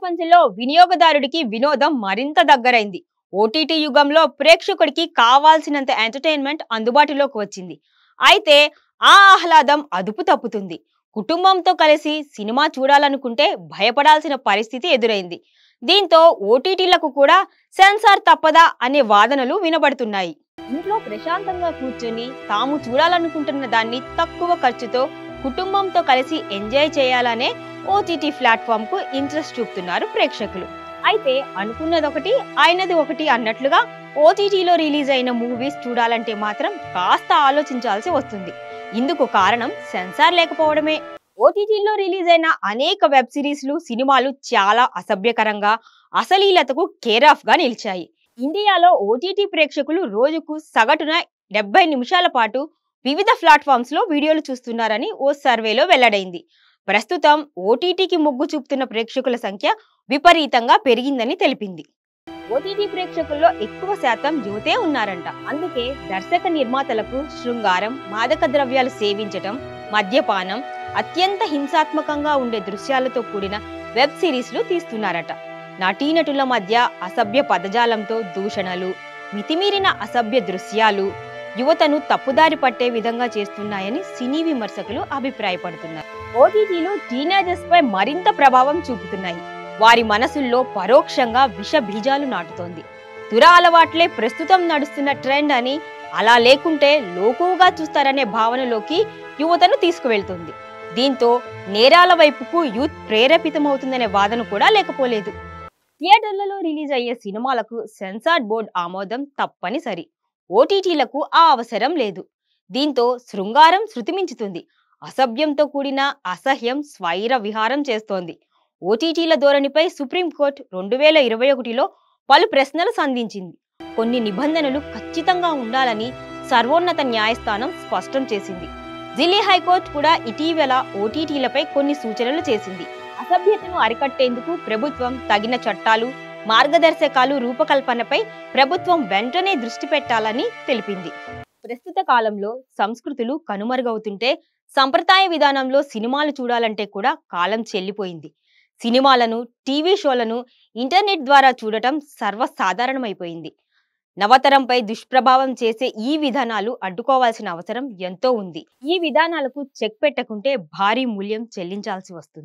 ప్రపంచంలో వినియోగదారుడికి వినోదం మరింత దగ్గరైంది. ఓటీటీ యుగంలో ప్రేక్షకుడికి కావాల్సినంత ఎంటర్‌టైన్‌మెంట్ అందుబాటులోకి వచ్చింది. అయితే ఆ ఆహ్లాదం అదుపు తప్పుతుంది. కుటుంబంతో కలిసి సినిమా చూడాలనుకుంటే భయపడాల్సిన పరిస్థితి ఎదురైంది. దీంతో ఓటీటీలకు కూడా సెన్సార్ తప్పదా అనే వాదనలు వినబడుతున్నాయి. ఇంట్లో ప్రశాంతంగా కూర్చొని తాము చూడాలనుకుంటున్న దాన్ని తక్కువ ఖర్చుతో కుటుంబంతో కలిసి ఎంజాయ్ చేయాలనే ఓటీటీ ప్లాట్ఫామ్ కు ఇంట్రెస్ట్ చూపుతున్నారు ప్రేక్షకులు. అయితే అనుకున్నదొకటి అయినది ఒకటి అన్నట్లుగా ఓటీటీలో రిలీజ్ అయిన మూవీస్ చూడాలంటే మాత్రం కాస్త ఆలోచించాల్సి వస్తుంది. ఇందుకు కారణం సెన్సార్ లేకపోవడమే. ఓటీటీలో రిలీజ్ అయిన అనేక వెబ్ సిరీస్లు, సినిమాలు చాలా అసభ్యకరంగా, అశ్లీలతకు కేర్ ఆఫ్ గా నిలిచాయి. ఇండియాలో ఓటీటీ ప్రేక్షకులు రోజుకు సగటున 70 నిమిషాల పాటు వివిధ ప్లాట్ఫామ్స్ లో వీడియోలు చూస్తున్నారని ఓ సర్వేలో వెల్లడైంది. ప్రస్తుతం ఓటీటీకి మొగ్గు చూపుతున్న ప్రేక్షకుల సంఖ్య విపరీతంగా పెరిగిందని తెలిపింది. ఓటీటీ ప్రేక్షకుల్లో ఎక్కువ శాతం యువతే ఉన్నారంట. అందుకే దర్శక నిర్మాతలకు శృంగారం, మాదక ద్రవ్యాలు సేవించటం, మద్యపానం, అత్యంత హింసాత్మకంగా ఉండే దృశ్యాలతో కూడిన వెబ్ సిరీస్లు తీస్తున్నారట. నటీనటుల మధ్య అసభ్య పదజాలంతో దూషణలు, మితిమీరిన అసభ్య దృశ్యాలు యువతను తప్పుదారి పట్టే విధంగా చేస్తున్నాయని సినీ విమర్శకులు అభిప్రాయపడుతున్నారు. ఓటీటీలు టీనేజర్స్ పై మరింత ప్రభావం చూపుతున్నాయి. వారి మనసుల్లో పరోక్షంగా విష బీజాలు నాటుతోంది. దుర అలవాట్లే ప్రస్తుతం నడుస్తున్న ట్రెండ్ అని, అలా లేకుంటే లోకువుగా చూస్తారనే భావనలోకి యువతను తీసుకువెళ్తుంది. దీంతో నేరాల వైపుకు యూత్ ప్రేరేపితమవుతుందనే వాదన కూడా లేకపోలేదు. థియేటర్లలో రిలీజ్ అయ్యే సినిమాలకు సెన్సార్ బోర్డు ఆమోదం తప్పనిసరి. ఓటీటీలకు ఆ అవసరం లేదు. దీంతో శృంగారం శృతిమించుతుంది. అసభ్యంతో కూడిన అసహ్యం స్వైర విహారం చేస్తోంది. ఓటీటీల ధోరణిపై సుప్రీంకోర్టు 2021లో పలు ప్రశ్నలు సంధించింది. కొన్ని నిబంధనలు ఖచ్చితంగా ఉండాలని సర్వోన్నత న్యాయస్థానం స్పష్టం చేసింది. ఢిల్లీ హైకోర్టు కూడా ఇటీవల ఓటీటీలపై కొన్ని సూచనలు చేసింది. అసభ్యతను అరికట్టేందుకు ప్రభుత్వం తగిన చట్టాలు, మార్గదర్శకాలు రూపకల్పనపై ప్రభుత్వం వెంటనే దృష్టి పెట్టాలని తెలిపింది. ప్రస్తుత కాలంలో సంస్కృతులు కనుమరుగవుతుంటే సంప్రదాయ విధానంలో సినిమాలు చూడాలంటే కూడా కాలం చెల్లిపోయింది. సినిమాలను, టీవీ షోలను ఇంటర్నెట్ ద్వారా చూడటం సర్వసాధారణమైపోయింది. నవతరంపై దుష్ప్రభావం చేసే ఈ విధానాలు అడ్డుకోవాల్సిన అవసరం ఎంతో ఉంది. ఈ విధానాలకు చెక్ పెట్టకుంటే భారీ మూల్యం చెల్లించాల్సి వస్తుంది.